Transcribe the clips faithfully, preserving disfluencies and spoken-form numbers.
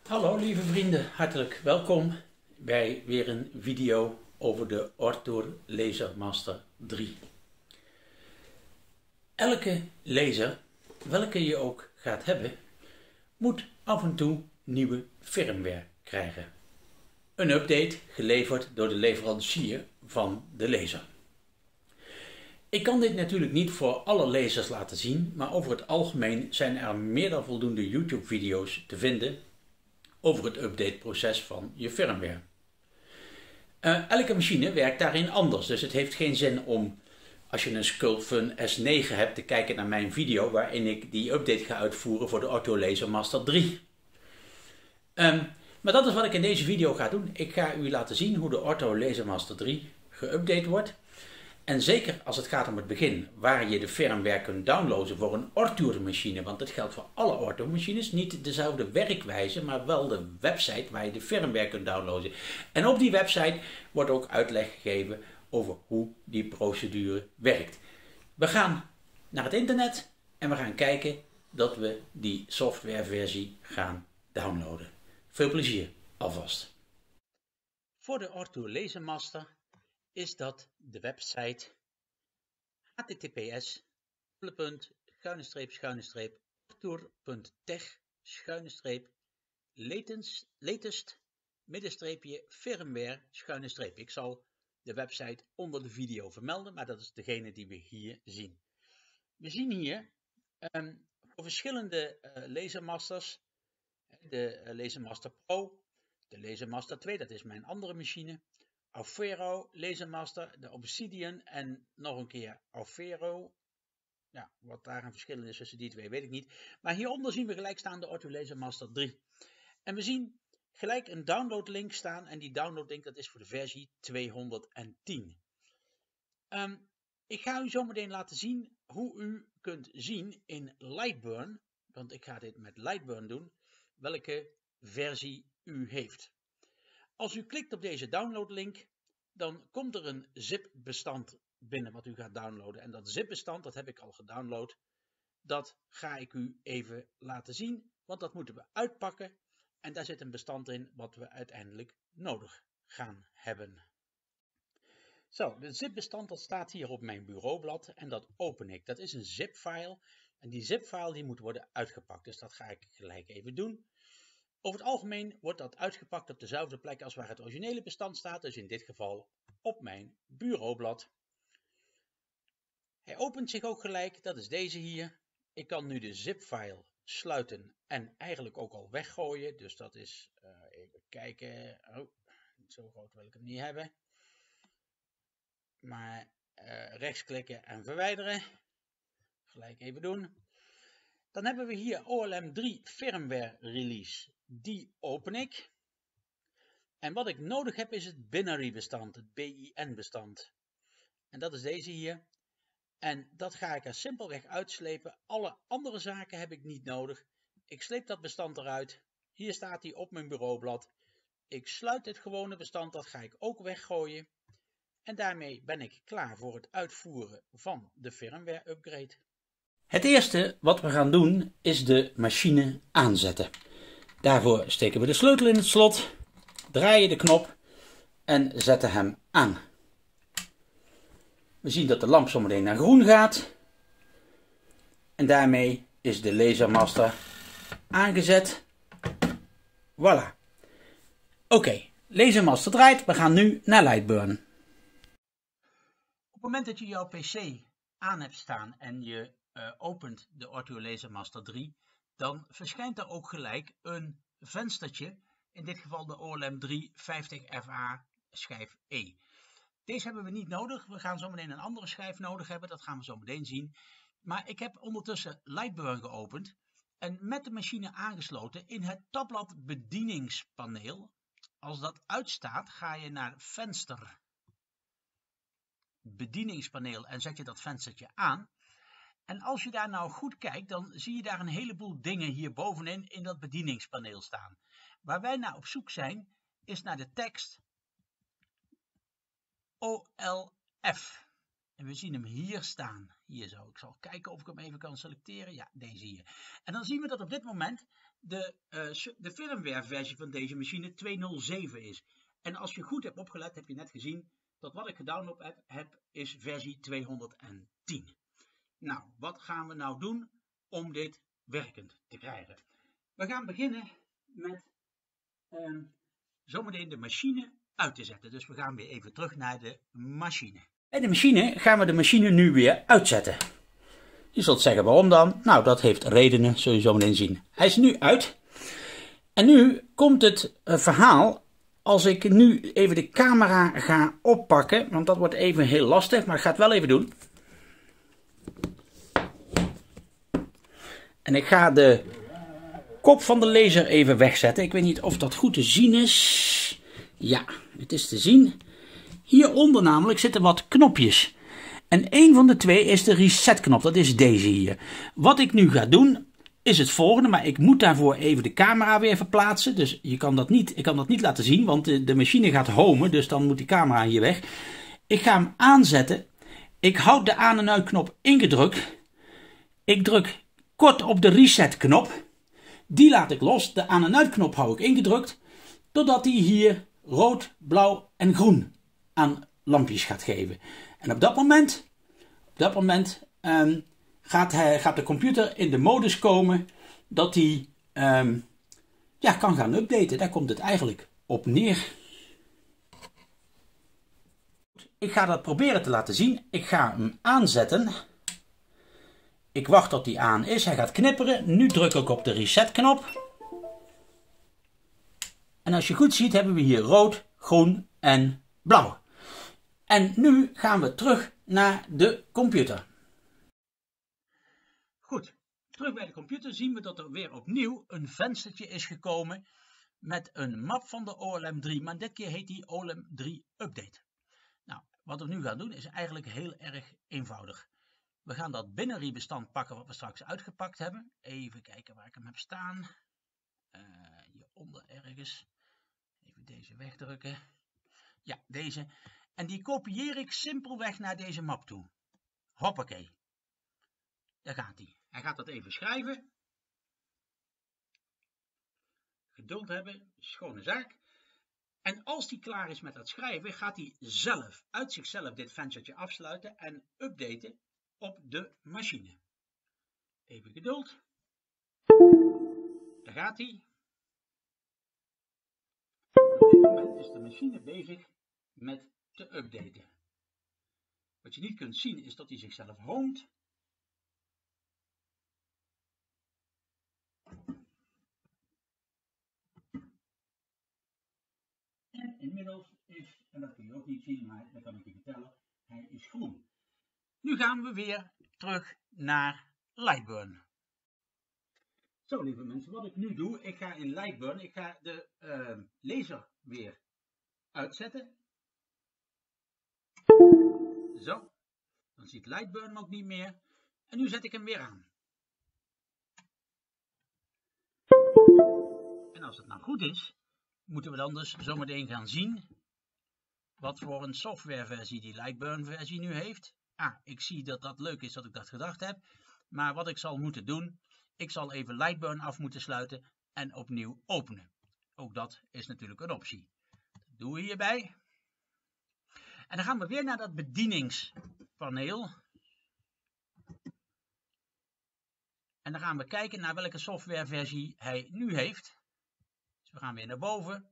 Hallo lieve vrienden, hartelijk welkom bij weer een video over de Ortur LaserMaster drie. Elke laser, welke je ook gaat hebben, moet af en toe nieuwe firmware krijgen. Een update geleverd door de leverancier van de laser. Ik kan dit natuurlijk niet voor alle lasers laten zien, maar over het algemeen zijn er meer dan voldoende YouTube video's te vinden over het updateproces van je firmware. Uh, elke machine werkt daarin anders, dus het heeft geen zin om, als je een Sculpfun S negen hebt, te kijken naar mijn video waarin ik die update ga uitvoeren voor de Ortur LaserMaster drie. Um, maar dat is wat ik in deze video ga doen. Ik ga u laten zien hoe de Ortur LaserMaster drie geüpdate wordt. En zeker als het gaat om het begin, waar je de firmware kunt downloaden voor een Ortur machine, want dat geldt voor alle Ortur machines, niet dezelfde werkwijze, maar wel de website waar je de firmware kunt downloaden. En op die website wordt ook uitleg gegeven over hoe die procedure werkt. We gaan naar het internet en we gaan kijken dat we die softwareversie gaan downloaden. Veel plezier alvast. Voor de Ortur LaserMaster is dat de website h t t p s schuine streep schuine streep ortur punt tech schuine streep latest middenstreepje firmware schuine streep. Ik zal de website onder de video vermelden, maar dat is degene die we hier zien. We zien hier um, voor verschillende uh, LaserMasters, de uh, LaserMaster Pro, de LaserMaster twee, dat is mijn andere machine, Aufero LaserMaster, de Obsidian en nog een keer Aufero. Ja, wat daar een verschil is tussen die twee weet ik niet. Maar hieronder zien we gelijk staan de Ortur LaserMaster drie. En we zien gelijk een downloadlink staan en die downloadlink dat is voor de versie tweehonderdtien. Um, ik ga u zo meteen laten zien hoe u kunt zien in Lightburn, want ik ga dit met Lightburn doen, welke versie u heeft. Als u klikt op deze downloadlink, dan komt er een zip-bestand binnen wat u gaat downloaden. En dat zip-bestand, dat heb ik al gedownload, dat ga ik u even laten zien, want dat moeten we uitpakken. En daar zit een bestand in wat we uiteindelijk nodig gaan hebben. Zo, de zip-bestand dat staat hier op mijn bureaublad en dat open ik. Dat is een zip-file en die zip-file die moet worden uitgepakt. Dus dat ga ik gelijk even doen. Over het algemeen wordt dat uitgepakt op dezelfde plek als waar het originele bestand staat, dus in dit geval op mijn bureaublad. Hij opent zich ook gelijk, dat is deze hier. Ik kan nu de zip-file sluiten en eigenlijk ook al weggooien, dus dat is, uh, even kijken, oh, zo groot wil ik hem niet hebben. Maar uh, rechtsklikken en verwijderen, gelijk even doen. Dan hebben we hier O L M drie firmware release. Die open ik. En wat ik nodig heb is het binary bestand, het B I N bestand. En dat is deze hier. En dat ga ik er simpelweg uitslepen. Alle andere zaken heb ik niet nodig. Ik sleep dat bestand eruit. Hier staat hij op mijn bureaublad. Ik sluit het gewone bestand, dat ga ik ook weggooien. En daarmee ben ik klaar voor het uitvoeren van de firmware upgrade. Het eerste wat we gaan doen is de machine aanzetten. Daarvoor steken we de sleutel in het slot, draaien de knop en zetten hem aan. We zien dat de lamp zometeen naar groen gaat. En daarmee is de LaserMaster aangezet. Voilà. Oké, okay, LaserMaster draait. We gaan nu naar Lightburn. Op het moment dat je jouw P C aan hebt staan en je uh, opent de Ortur LaserMaster drie, dan verschijnt er ook gelijk een venstertje, in dit geval de O L M drie vijftig F A schijf E. Deze hebben we niet nodig, we gaan zo meteen een andere schijf nodig hebben, dat gaan we zo meteen zien. Maar ik heb ondertussen Lightburn geopend en met de machine aangesloten in het tabblad bedieningspaneel. Als dat uitstaat ga je naar venster, bedieningspaneel en zet je dat venstertje aan. En als je daar nou goed kijkt, dan zie je daar een heleboel dingen hier bovenin in dat bedieningspaneel staan. Waar wij naar op zoek zijn, is naar de tekst O L F. En we zien hem hier staan. Hier zo. Ik zal kijken of ik hem even kan selecteren. Ja, deze hier. En dan zien we dat op dit moment de, uh, de firmware versie van deze machine twee nul zeven is. En als je goed hebt opgelet, heb je net gezien dat wat ik gedownload heb, heb is versie tweehonderdtien. Nou, wat gaan we nou doen om dit werkend te krijgen? We gaan beginnen met uh, zometeen de machine uit te zetten. Dus we gaan weer even terug naar de machine. Bij de machine gaan we de machine nu weer uitzetten. Je zult zeggen waarom dan? Nou, dat heeft redenen, zul je zo meteen zien. Hij is nu uit. En nu komt het uh, verhaal. Als ik nu even de camera ga oppakken, want dat wordt even heel lastig, maar ik ga het wel even doen. En ik ga de kop van de laser even wegzetten. Ik weet niet of dat goed te zien is. Ja, het is te zien. Hieronder namelijk zitten wat knopjes. En één van de twee is de reset knop, dat is deze hier. Wat ik nu ga doen is het volgende, maar ik moet daarvoor even de camera weer verplaatsen. Dus je kan dat niet, ik kan dat niet laten zien, want de, de machine gaat homen, dus dan moet die camera hier weg. Ik ga hem aanzetten. Ik houd de aan- en uitknop ingedrukt. Ik druk kort op de reset knop. Die laat ik los. De aan- en uitknop hou ik ingedrukt, totdat hij hier rood, blauw en groen aan lampjes gaat geven. En op dat moment, op dat moment um, gaat, hij, gaat de computer in de modus komen dat hij um, ja, kan gaan updaten. Daar komt het eigenlijk op neer. Ik ga dat proberen te laten zien. Ik ga hem aanzetten. Ik wacht tot hij aan is. Hij gaat knipperen. Nu druk ik op de reset knop. En als je goed ziet hebben we hier rood, groen en blauw. En nu gaan we terug naar de computer. Goed, terug bij de computer zien we dat er weer opnieuw een venstertje is gekomen met een map van de O L M drie, maar dit keer heet die O L M drie Update. Nou, wat we nu gaan doen is eigenlijk heel erg eenvoudig. We gaan dat binary-bestand pakken wat we straks uitgepakt hebben. Even kijken waar ik hem heb staan. Uh, hieronder ergens. Even deze wegdrukken. Ja, deze. En die kopieer ik simpelweg naar deze map toe. Hoppakee. Daar gaat hij. Hij gaat dat even schrijven. Geduld hebben, schone zaak. En als hij klaar is met dat schrijven, gaat hij zelf, uit zichzelf dit venstertje afsluiten en updaten op de machine. Even geduld. Daar gaat hij. Op dit moment is de machine bezig met te updaten. Wat je niet kunt zien is dat hij zichzelf hoont. En inmiddels is, en dat kun je ook niet zien, maar dat kan ik je vertellen, hij is groen. Nu gaan we weer terug naar Lightburn. Zo lieve mensen, wat ik nu doe, ik ga in Lightburn, ik ga de uh, laser weer uitzetten. Zo, dan ziet Lightburn ook niet meer. En nu zet ik hem weer aan. En als het nou goed is, moeten we dan dus zometeen gaan zien wat voor een softwareversie die Lightburn versie nu heeft. Ah, ik zie dat dat leuk is dat ik dat gedacht heb. Maar wat ik zal moeten doen, ik zal even Lightburn af moeten sluiten en opnieuw openen. Ook dat is natuurlijk een optie. Dat doen we hierbij. En dan gaan we weer naar dat bedieningspaneel. En dan gaan we kijken naar welke softwareversie hij nu heeft. Dus we gaan weer naar boven.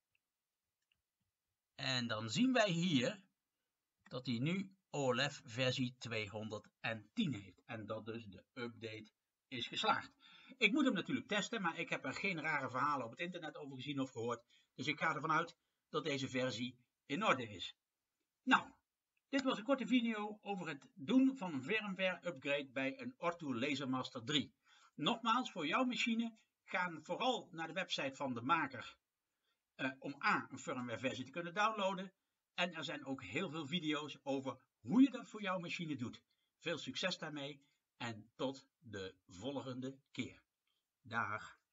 En dan zien wij hier dat hij nu O L F versie tweehonderdtien heeft. En dat dus de update is geslaagd. Ik moet hem natuurlijk testen, maar ik heb er geen rare verhalen op het internet over gezien of gehoord. Dus ik ga ervan uit dat deze versie in orde is. Nou, dit was een korte video over het doen van een firmware upgrade bij een Ortu LaserMaster drie. Nogmaals, voor jouw machine, ga vooral naar de website van de maker uh, om A, een firmware versie te kunnen downloaden. En er zijn ook heel veel video's over hoe je dat voor jouw machine doet. Veel succes daarmee en tot de volgende keer. Dag.